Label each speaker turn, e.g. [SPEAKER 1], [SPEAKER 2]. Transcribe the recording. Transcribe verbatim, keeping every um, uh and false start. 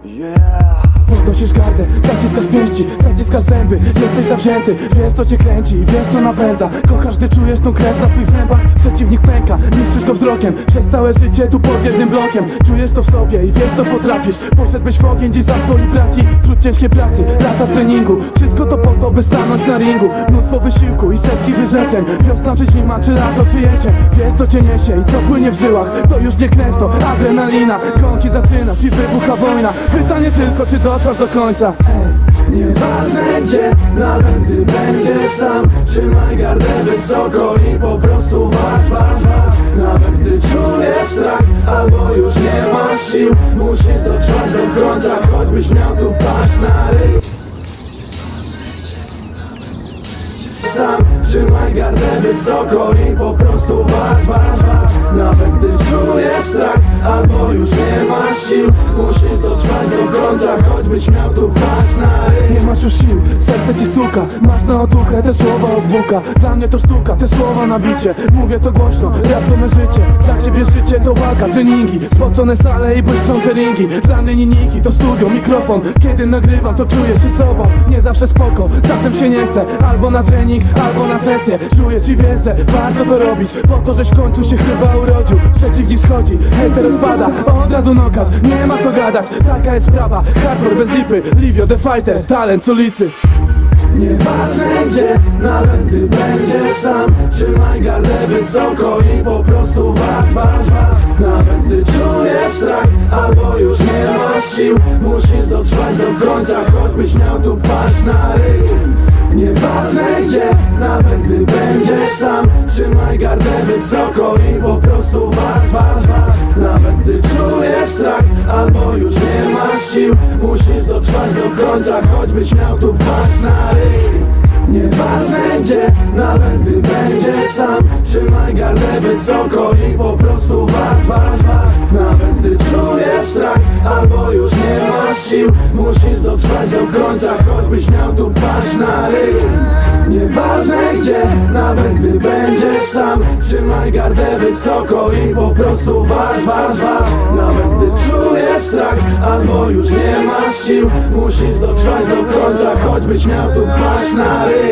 [SPEAKER 1] Yeah. Podnosisz gardę, zaciskasz pięści, zaciskasz zęby. Jesteś zawzięty, wiesz co cię kręci, wiesz co napędza. Kochasz, gdy czujesz tą krew na swych zębach. Przeciwnik pęka, niszczysz go wzrokiem. Przez całe życie tu pod jednym blokiem. Czujesz to w sobie i wiesz co potrafisz. Poszedłbyś w ogień dziś za swoich braci. Trud ciężkiej pracy, lata treningu. Wszystko to po to, by stanąć na ringu. Mnóstwo wysiłku i setki wyrzeczeń. Wiosna czy zima, czy lato, czy jesień. Wiesz co cię niesie i co płynie w żyłach. To już nie krew, to adrenalina. Gąki zaczynasz i wybucha wojna. Pytanie tylko, czy dotrwasz do końca.
[SPEAKER 2] Ej, nieważne gdzie, nawet gdy będziesz sam. Trzymaj gardę wysoko i po prostu walcz, walcz, walcz. Nawet gdy czujesz strach, albo już nie masz sił, musisz dotrwać do końca, choćbyś miał tu paść na ryj. Sam trzymaj gardę wysoko i po prostu walcz, walcz, walcz. Nawet gdy czujesz strach, albo już nie masz sił, musisz dotrwać do końca, choćbyś miał tu paść na ryj.
[SPEAKER 1] Nie masz już sił, serce ci stuka. Masz na otuchę te słowa od Buka. Dla mnie to sztuka, te słowa na bicie. Mówię to głośno, ja to me życie. Dla ciebie życie to walka, treningi, spocone sale i błyszczące ringi. Dla mnie niniki to studio, mikrofon. Kiedy nagrywam to czuję się sobą. Nie zawsze spoko, czasem się nie chce. Albo na trening, albo na sesję. Czuję ci wiesz, że warto to robić, po to żeś w końcu się chyba urodził. Przeciwnik schodzi, hater odpada, od razu knockout, nie ma co gadać. Taka jest sprawa, hardcore bez lipy. Livio the fighter, talent z ulicy.
[SPEAKER 2] Nieważne gdzie, nawet gdy będziesz sam, trzymaj gardę wysoko i po prostu walcz, walcz, walcz. Nawet gdy czujesz strach, albo już nie masz sił, musisz dotrwać do końca, choćbyś miał tu paść na ryj. Nieważne gdzie, nawet gdy będziesz sam, trzymaj gardę wysoko i po prostu walcz, walcz, walcz. Nawet gdy czujesz strach, albo już nie masz sił, musisz dotrwać do końca, choćbyś miał tu paść na ryj. Nieważne gdzie, nawet gdy będziesz sam, trzymaj gardę wysoko i po prostu walcz, walcz, walcz. Nawet gdy czujesz strach, albo już nie masz sił, musisz dotrwać do końca, choćbyś miał tu paść na ryj. Nieważne gdzie, nawet gdy będziesz sam, trzymaj gardę wysoko i po prostu walcz, walcz, walcz. Nawet gdy czujesz strach, albo już nie masz sił, musisz dotrwać do końca, choćbyś miał tu paść na ryj.